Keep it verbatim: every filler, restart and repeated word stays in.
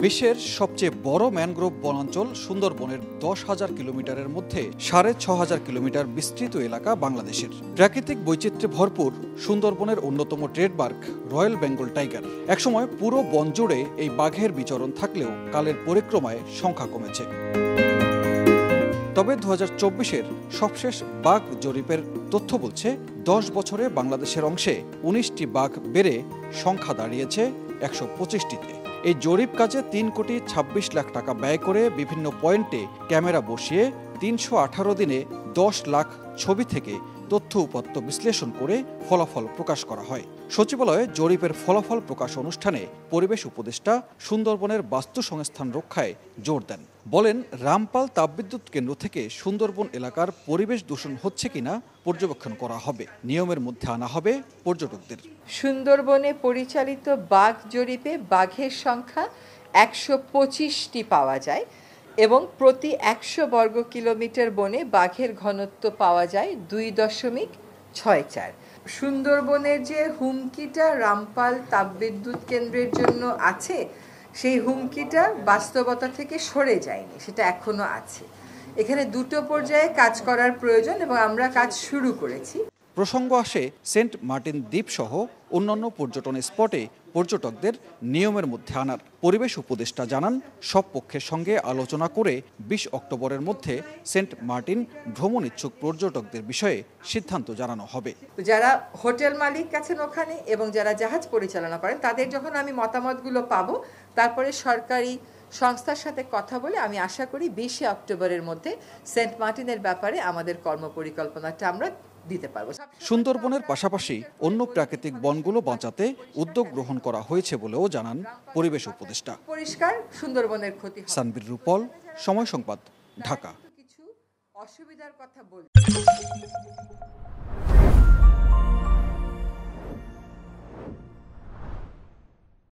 বিশ্বের সবচেয়ে বড় ম্যানগ্রোভ বনাঞ্চল সুন্দরবনের দশ হাজার কিলোমিটারের মধ্যে সাড়ে ছ হাজার কিলোমিটার বিস্তৃত এলাকা বাংলাদেশের। প্রাকৃতিক বৈচিত্র্যে ভরপুর সুন্দরবনের অন্যতম ট্রেডমার্ক রয়্যাল বেঙ্গল টাইগার। একসময় পুরো বন জুড়ে এই বাঘের বিচরণ থাকলেও কালের পরিক্রমায় সংখ্যা কমেছে। তবে দু হাজার চব্বিশের সবশেষ বাঘ জরিপের তথ্য বলছে, দশ বছরে বাংলাদেশের অংশে উনিশটি বাঘ বেড়ে সংখ্যা দাঁড়িয়েছে একশো পঁচিশটিতে। এই জরিপ কাজে তিন কোটি ছাব্বিশ লাখ টাকা ব্যয় করে বিভিন্ন পয়েন্টে ক্যামেরা বসিয়ে তিনশো আঠারো দিনে দশ লাখ ছবি থেকে তথ্য উপাত্ত বিশ্লেষণ করে ফলাফল প্রকাশ করা হয়। সচিবালয়ে জরিপের ফলাফল প্রকাশ অনুষ্ঠানে পরিবেশ উপদেষ্টা সুন্দরবনের বাস্তু সংস্থান রক্ষায় জোর দেন। বলেন, রামপাল তাপবিদ্যুৎ কেন্দ্র থেকে সুন্দরবন এলাকার পরিবেশ দূষণ হচ্ছে কিনা পর্যবেক্ষণ করা হবে, নিয়মের মধ্যে আনা হবে পর্যটকদের। সুন্দরবনে পরিচালিত বাঘ জরিপে বাঘের সংখ্যা একশো পঁচিশটি পাওয়া যায় এবং প্রতি একশো বর্গ কিলোমিটার বনে বাঘের ঘনত্ব পাওয়া যায় দুই দশমিক ছয় চার। সুন্দরবনের যে হুমকিটা রামপাল তাপবিদ্যুৎ কেন্দ্রের জন্য আছে, সেই হুমকিটা বাস্তবতা থেকে সরে যায়নি, সেটা এখনো আছে। এখানে দুটো পর্যায়ে কাজ করার প্রয়োজন এবং আমরা কাজ শুরু করেছি। প্রসঙ্গ আসে সেন্ট মার্টিন দ্বীপ সহ অন্যান্য পর্যটন স্পটে পর্যটকদের নিয়মের মধ্যে আনার। পরিবেশ উপদেষ্টা জানান, সব পক্ষের সঙ্গে আলোচনা করে বিশ অক্টোবরের মধ্যে সেন্ট মার্টিন ভ্রমণ ইচ্ছুক পর্যটকদের বিষয়ে সিদ্ধান্ত জানানো হবে। যারা হোটেল মালিক আছেন ওখানে এবং যারা জাহাজ পরিচালনা করেন, তাদের যখন আমি মতামতগুলো পাবো, তারপরে সরকারি সংস্থার সাথে কথা বলে আমি আশা করি বিশে অক্টোবরের মধ্যে সেন্ট মার্টিনের ব্যাপারে আমাদের কর্মপরিকল্পনাটা আমরা দিতে পারবো। সুন্দরবনের পাশাপাশি অন্য প্রাকৃতিক বনগুলো বাঁচাতে উদ্যোগ গ্রহণ করা হয়েছে বলেও জানান পরিবেশ উপদেষ্টা। পরিষ্কার সুন্দরবনের ক্ষতি। সানবীর রূপল, সময় সংবাদ, ঢাকা। কিছু অসুবিধার কথা বল